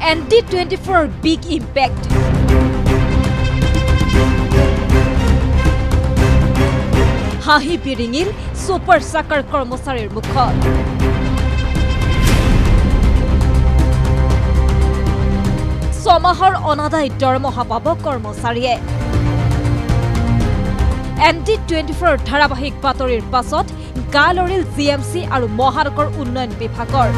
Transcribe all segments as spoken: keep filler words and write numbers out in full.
N D twenty-four big impact. Hahi biringil super sakar kormosarir mukhot. Somahor onadai dৰমহ পাব কৰ্মচাৰীয়ে। N D twenty-four ধাৰাবাহিক বাতৰিৰ পাছত গা লৰিল জি এম চি আৰু মহানগৰ উন্নয়ন বিভাগৰ।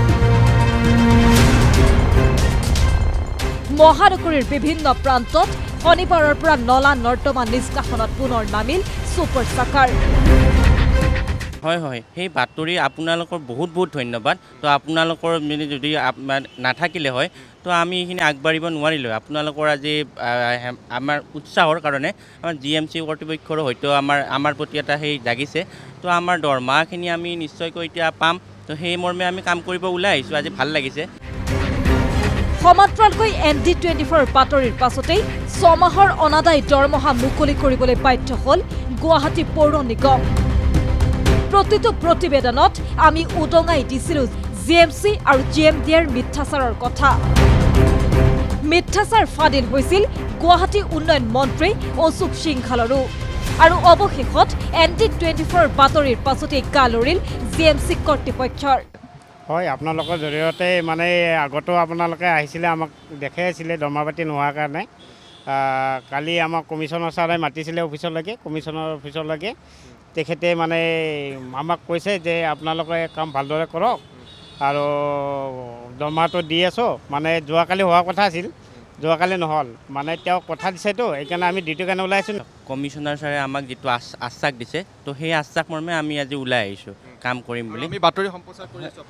মহানগৰীৰ বিভিন্ন প্ৰান্তত শনিবাৰৰ পৰা নলা নৰ্দমা নিষ্কাশনত পুনৰ নামিল সুপাৰ সাকাৰ। হয় হয় সেই বাতৰি আপোনালোকৰ বহুত বহুত ধন্যবাদ। তো আপোনালোকৰ যদি নাথাকিলে হয় তো আমি এইখিনি আগবাঢ়িব নোৱাৰিলোঁ। আপোনালোকৰ আজি আমাৰ উৎসাহৰ কাৰণে আমাৰ জি এম চি কৰ্তৃপক্ষৰো হয়তো আমাৰ আমাৰ প্ৰতি এটা সেই জাগিছে। তো আমাৰ দৰমহাখিনি আমি নিশ্চয়কৈ এতিয়া পাম। তো সেই মৰ্মে আমি কাম কৰিব ওলাই আহিছোঁ। আজি ভাল লাগিছে। সমান্তৰালকৈ এন ডি টুৱেণ্টি ফ'ৰ বাতৰিৰ পাছতেই ছমাহৰ অনাদায় দৰমহা মুকলি কৰিবলৈ বাধ্য হ'ল গুৱাহাটী পৌৰ নিগম। প্ৰতিটো প্ৰতিবেদনত আমি উদঙাই দিছিলোঁ জি এম চি আৰু জি এম ডিৰ মিথ্যাচাৰৰ কথা। মিথ্যাচাৰ ফাদিল হৈছিল গুৱাহাটী উন্নয়ন মন্ত্ৰী অশোক সিংঘালৰো। আৰু অৱশেষত এন ডি টুৱেণ্টি ফ'ৰ বাতৰিৰ পাছতেই গা লৰিল জি এম চি কৰ্তৃপক্ষৰ। হয় আপোনালোকৰ জৰিয়তে মানে আগতো আপোনালোকে আহিছিলে আমাক দেখাই আছিলে দৰমহা পাতি নোহোৱাৰ কাৰণে। কালি আমাক কমিশ্যনাৰ ছাৰে মাতিছিলে অফিচলৈকে কমিশ্যনাৰ অফিচলৈকে। তেখেতে মানে আমাক কৈছে যে আপোনালোকে কাম ভালদৰে কৰক আৰু দৰমহাটো দি আছোঁ। মানে যোৱাকালি হোৱাৰ কথা আছিল, যোৱাকালি নহ'ল। মানে তেওঁ কথা দিছেতো সেইকাৰণে আমি ডিউটিৰ কাৰণে ওলাই আহিছোঁ। কমিশ্যনাৰ ছাৰে আমাক যিটো আশ্বাস দিছে তো সেই আশ্বাস মৰ্মে আমি আজি ওলাই আহিছোঁ কাম কৰিম বুলি। আমি বাতৰি সম্প্ৰচাৰ কৰি আছোঁ।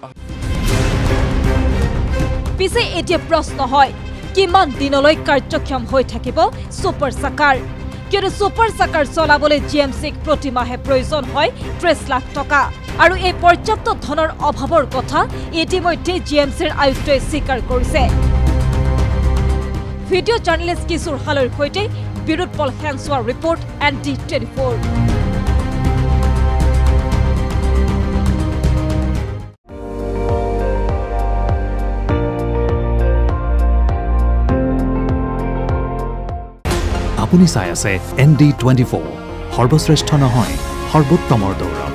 পিছে এতিয়া প্ৰশ্ন হয় কিমান দিনলৈ কাৰ্যক্ষম হৈ থাকিব সুপাৰ সাকাৰ? কিয়নো সুপাৰ সাকাৰ চলাবলৈ জি এম চিক প্ৰতিমাহে প্ৰয়োজন হয় ত্ৰিশ লাখ টকা। আৰু এই পৰ্যাপ্ত ধনৰ অভাৱৰ কথা ইতিমধ্যে জি এম চিৰ আয়ুক্তই স্বীকাৰ কৰিছে। ভিডিঅ' জাৰ্নেলিষ্ট কিশোৰ হালৈৰ সৈতে বিৰুৎ পল হেনছোৱাৰ report N D twenty four. আপুনি চাই আছে এন ডি টুৱেণ্টি ফ'ৰ, সৰ্বশ্ৰেষ্ঠ নহয় সৰ্বোত্তমৰ দৌৰ।